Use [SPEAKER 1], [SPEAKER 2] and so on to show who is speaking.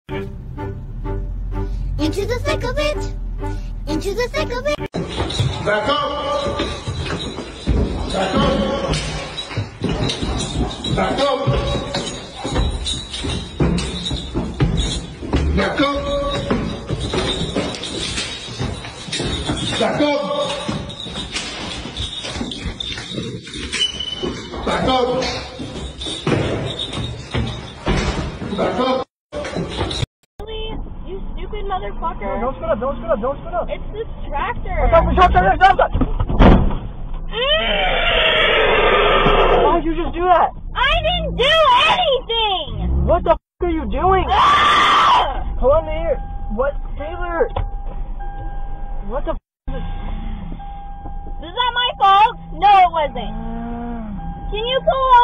[SPEAKER 1] Into the thick of it. Into the thick of it.
[SPEAKER 2] Back up. Back up. Back up. Back up. Back up. Back up. Back up.
[SPEAKER 3] Really? You stupid motherfucker.
[SPEAKER 4] Don't spin up, don't spin up, don't spin up.
[SPEAKER 3] It's this tractor.
[SPEAKER 4] Stop. Why did you just do that?
[SPEAKER 3] I didn't do anything!
[SPEAKER 4] What the f*** are you doing?
[SPEAKER 3] Ah!
[SPEAKER 4] Hold on here. What? Taylor! What the f*** is this?
[SPEAKER 3] Is that my fault? No, it wasn't. Can you pull